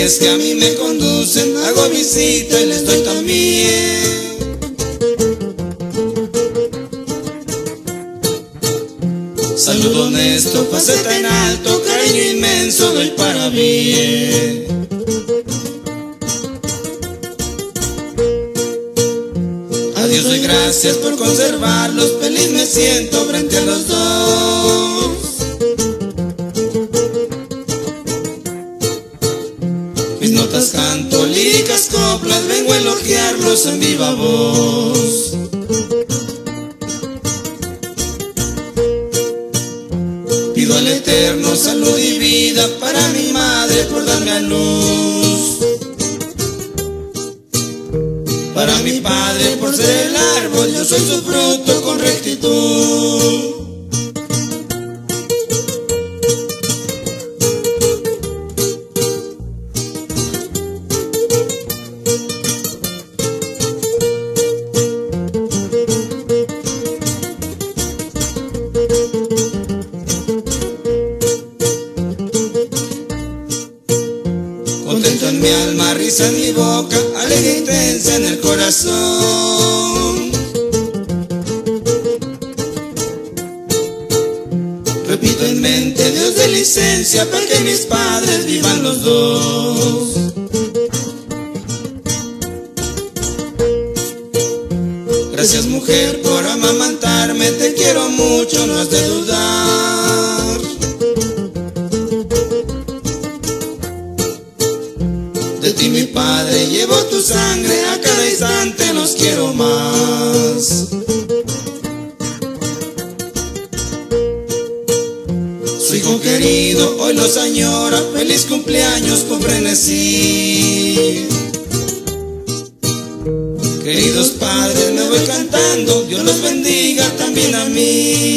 es que a mí me conducen, hago visita y les doy también. Saludo honesto, faceta en alto, cariño inmenso doy para bien. A Dios doy gracias por conservarlos, feliz me siento frente a los dos. Mis notas canto, líricas, coplas, vengo a elogiarlos en viva voz. Pido al Eterno salud y vida para mi madre por darme a luz, para mi padre por ser el árbol, yo soy su fruto con rectitud. Contento en mi alma, risa en mi boca, alegre intensa en el corazón. Repito en mente, Dios de licencia, para que mis padres vivan los dos. Gracias mujer por amamantarme, te quiero mucho, no has de dudar. De ti mi padre llevo tu sangre, a cada instante los quiero más. Su hijo querido hoy los añora, feliz cumpleaños con frenesí. Queridos padres me voy cantando, Dios los bendiga también a mí.